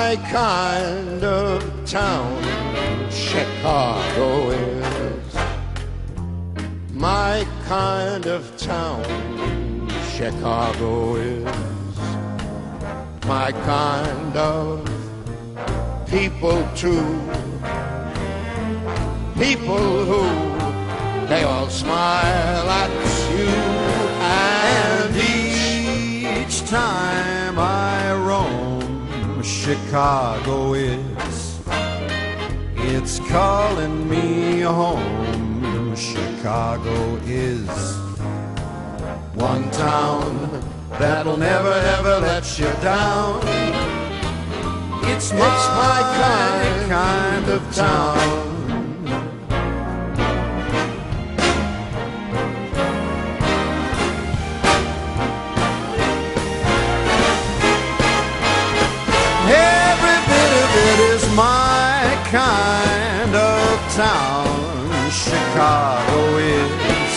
my kind of town, Chicago is. My kind of town, Chicago is. My kind of people too. People who, they all smile at you. And each time I roam, Chicago is, it's calling me home. Chicago is one town that'll never ever let you down. It's my kind of town. Every bit of it is my kind of town. Chicago is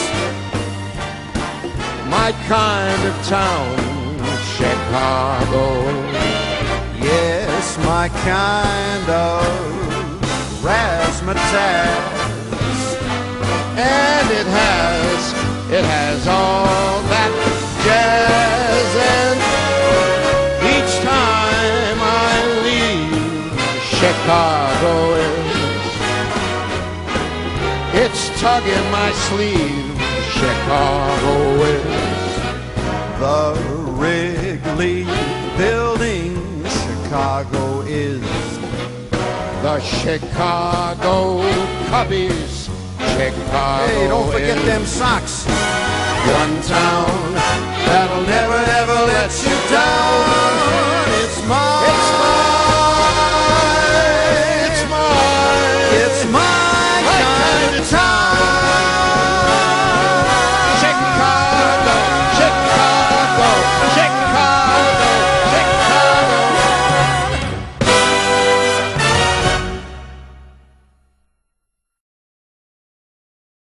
my kind of town, Chicago. Yes, my kind of razzmatazz. And it has all that jazz. And each time I leave, Chicago is, it's tugging my sleeve. Chicago is the Wrigley building. Chicago is the Chicago Cubbies. Chicago. Hey, don't forget them socks. One town that'll never ever let you down. It's my